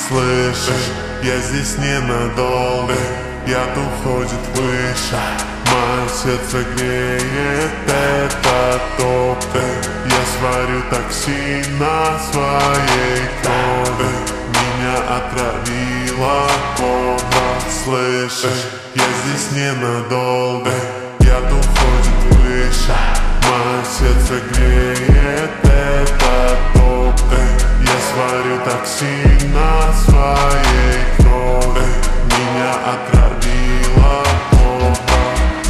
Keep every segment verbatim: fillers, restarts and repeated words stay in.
Слышишь, я здесь ненадолго, яд уходит выше. Мое сердце греет этот опыт. Я сварю токсин на своей крови. Меня отравила кобра. Слышишь, я здесь ненадолго, яд уходит выше. Мое сердце греет этот опыт. Я сварю токсин на своей крови. Меня отравила кобра.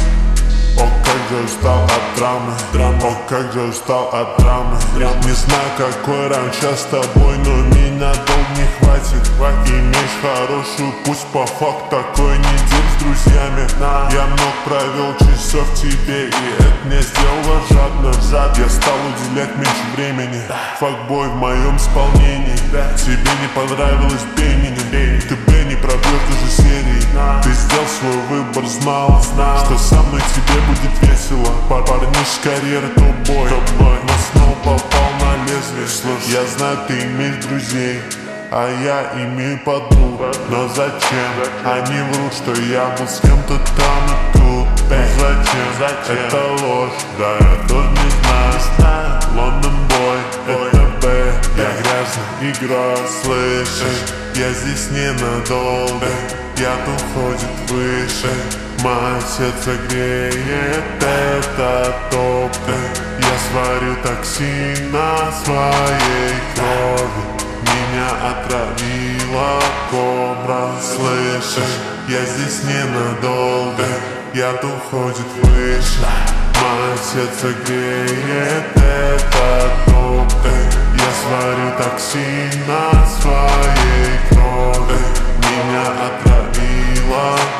О, как же устал от драмы, О, как же устал от драмы. Не знаю, какой раньше с тобой, но меня долг не хватит. Имеешь хорошую, пусть по факту такой недель с друзьями. Я много провел часов в тебе, и это не сделало жадно. Я стал уделять меньше времени. Факбой в моем исполнении. Тебе не понравилось, бей меня. Ты бы не пробьешь даже серии. Ты сделал свой выбор, знал, что со мной тебе будет весело. Парниш карьеры топ-бой, но снова попал на лезвие. Я знаю, ты имеешь друзей, а я имею подруг. Но зачем? Они врут, что я был с кем-то там и тут. Ну зачем? зачем? Это ложь, да я тоже не знаю. Лондон бой, это Б. Я грязно играю, слышишь? Я здесь ненадолго, яд уходит выше. Мое сердце греет этот опыт. Я сварю токсин на своей крови. Меня отравила кобра. Слышишь, я здесь ненадолго, яд уходит выше. Мое сердце греет этот опыт. Я сварю токсин на своей крови. Меня отравила